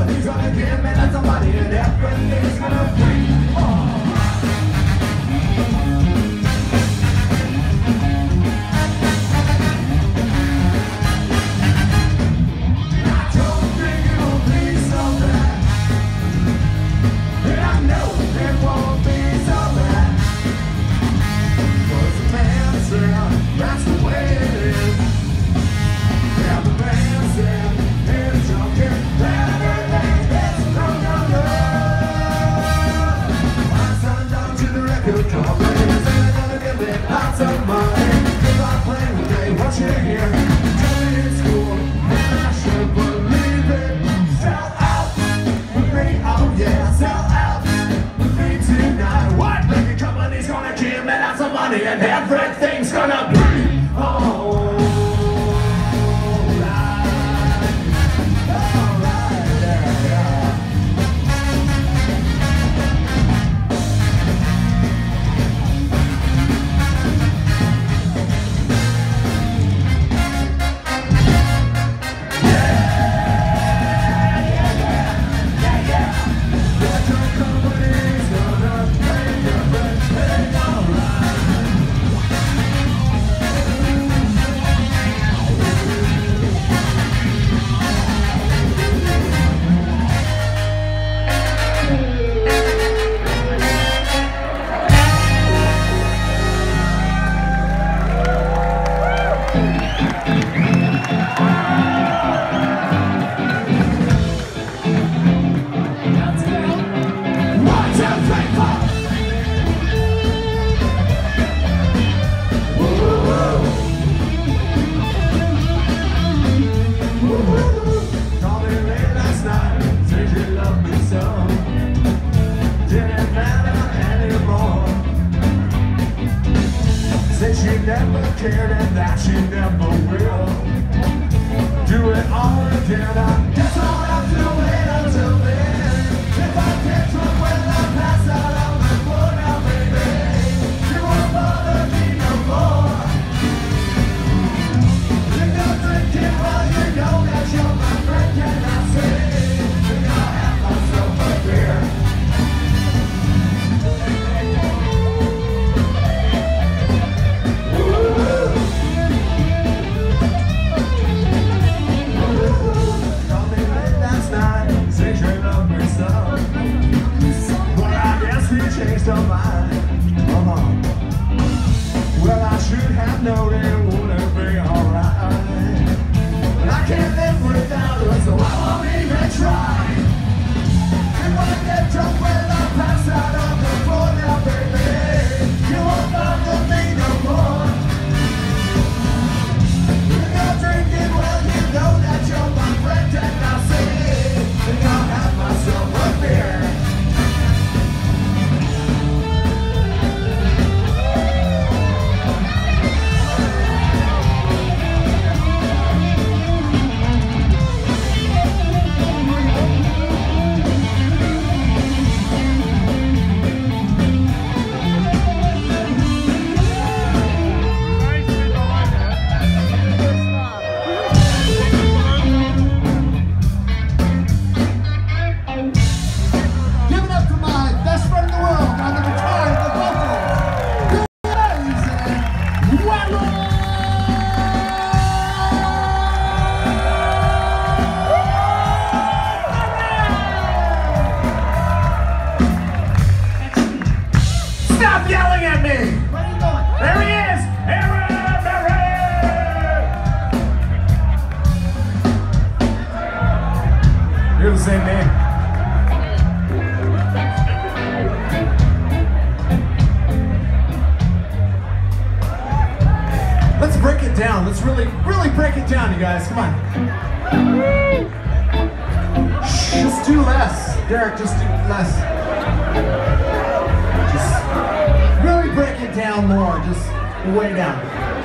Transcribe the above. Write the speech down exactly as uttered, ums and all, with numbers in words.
Somebody's gonna give me that somebody, and everything's gonna be alright. That's the way it is. Yeah, the man said it's okay. Everything gets thrown under. I signed on to the record company, and they're gonna give me lots of money. Cause I play with they watch it here. Tell me it's cool, and I should believe it. Sell out with me, oh yeah, sell out with me tonight. What? Record company's gonna give me lots of money, and everything's gonna be alright. Alright, yeah, yeah. She never cared and that she never will. Do it all again, I guess I'll have to wait until then. If I get drunk when I pass out on the floor now, baby, you won't bother me no more. You go drinking while you know that you're my friend, can I say? Think I'll have myself a beer. Changed our mind. Uh-huh. Well, I should have known it wouldn't be alright. But I can't live without her, so I won't even try. If I get drunk when I pass out on the floor now, baby, you won't bother me no more. You're not drinking, well, you know that you're my friend, and I'll say, think I'll have myself a beer. Stop yelling at me! Where are you going? There he is! Aaron Berry! You're the same name. Let's break it down. Let's really, really break it down, you guys. Come on. Shh, just do less. Derek, just do less. Just really break it down more, just way down.